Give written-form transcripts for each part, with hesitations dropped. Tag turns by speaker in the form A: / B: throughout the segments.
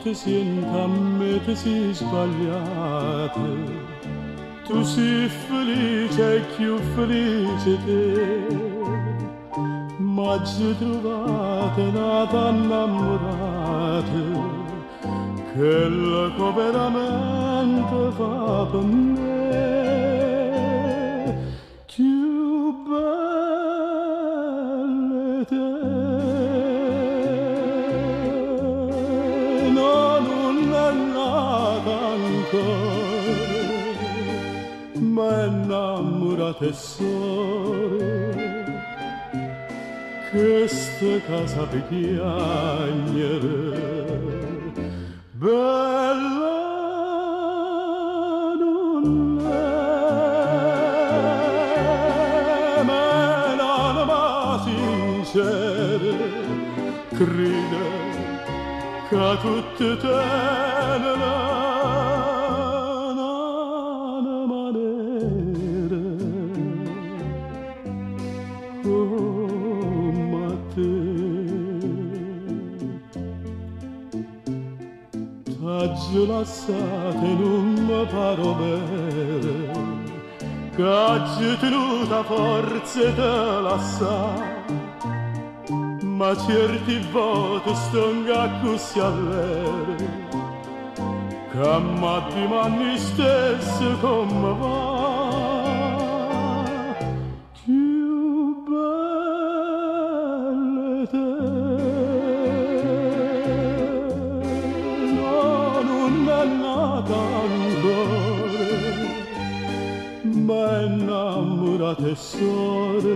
A: volte sento a me ti si sbagliate, tu sei felice e più felice te, ma ci trovate nata innamorate, che la che veramente fa per me. Più belle te, no, non è nata ancora, ma è innamorata sole, questa casa per piangere, bella non è. Crede che tutte tenere una maniera come te. T'ho lasciato in un parole che oggi tenuta forza te lasciare, ma certi volte stonga così all'ere, che ma dimani stesso come va. Più belle te, no, non è nata ancora, ma è innamorata sole,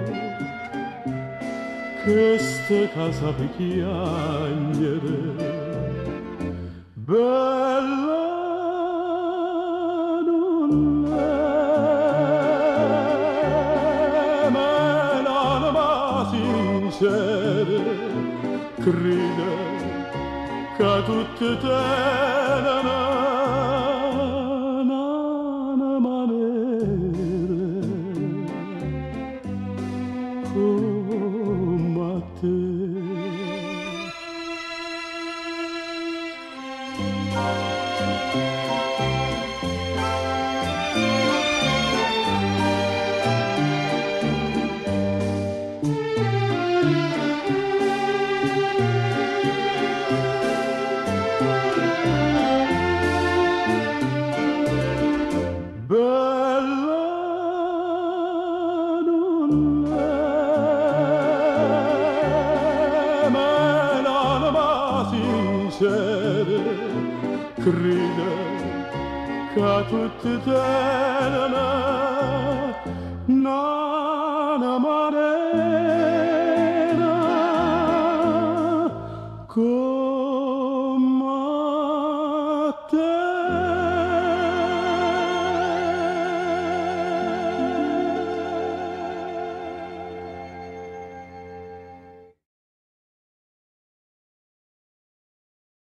A: questa casa per piangere, bella non è, ma l'anima sincera crede che tutte tenere una maniera come te. Bella non è, ma l'anima sincera crede che tutte tenere una maniera